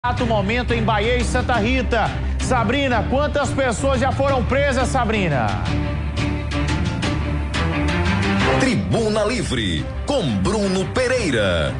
Exato momento em Bahia e Santa Rita. Sabrina, quantas pessoas já foram presas, Sabrina? Tribuna Livre, com Bruno Pereira.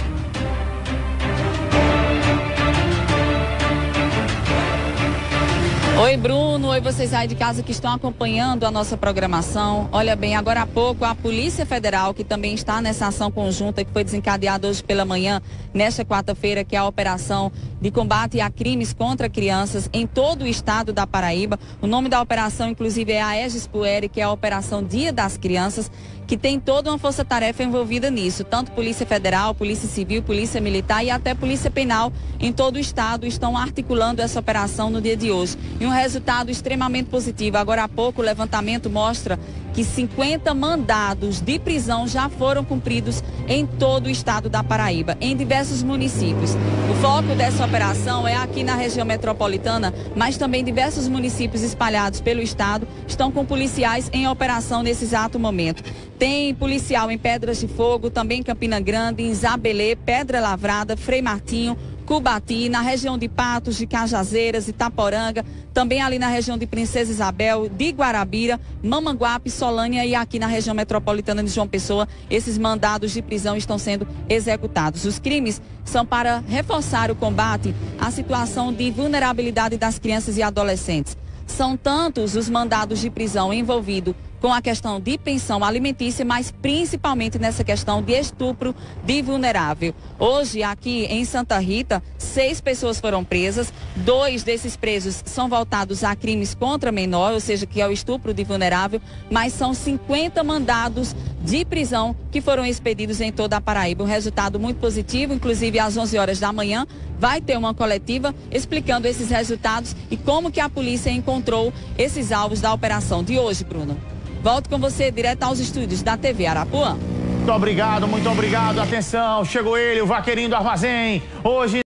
Oi, Bruno. Oi, vocês aí de casa que estão acompanhando a nossa programação. Olha bem, agora há pouco a Polícia Federal, que também está nessa ação conjunta que foi desencadeada hoje pela manhã, nesta quarta-feira, que é a operação de combate a crimes contra crianças em todo o estado da Paraíba. O nome da operação, inclusive, é a Aegis Pueri, que é a Operação Dia das Crianças, que tem toda uma força-tarefa envolvida nisso. Tanto Polícia Federal, Polícia Civil, Polícia Militar e até Polícia Penal em todo o estado estão articulando essa operação no dia de hoje. E um resultado extremamente positivo. Agora há pouco o levantamento mostra que 50 mandados de prisão já foram cumpridos em todo o estado da Paraíba, em diversos municípios. O foco dessa operação é aqui na região metropolitana, mas também diversos municípios espalhados pelo estado estão com policiais em operação nesse exato momento. Tem policial em Pedras de Fogo, também em Campina Grande, em Zabelê, Pedra Lavrada, Frei Martinho, Cubati, na região de Patos, de Cajazeiras, Itaporanga, também ali na região de Princesa Isabel, de Guarabira, Mamanguape, Solânia e aqui na região metropolitana de João Pessoa, esses mandados de prisão estão sendo executados. Os crimes são para reforçar o combate à situação de vulnerabilidade das crianças e adolescentes. São tantos os mandados de prisão envolvidos com a questão de pensão alimentícia, mas principalmente nessa questão de estupro de vulnerável. Hoje, aqui em Santa Rita, 6 pessoas foram presas, 2 desses presos são voltados a crimes contra menor, ou seja, que é o estupro de vulnerável, mas são 50 mandados de prisão que foram expedidos em toda a Paraíba. Um resultado muito positivo, inclusive às 11 horas da manhã, vai ter uma coletiva explicando esses resultados e como que a polícia encontrou esses alvos da operação de hoje, Bruno. Volto com você direto aos estúdios da TV Arapuã. Muito obrigado, muito obrigado. Atenção, chegou ele, o vaqueirinho do armazém. Hoje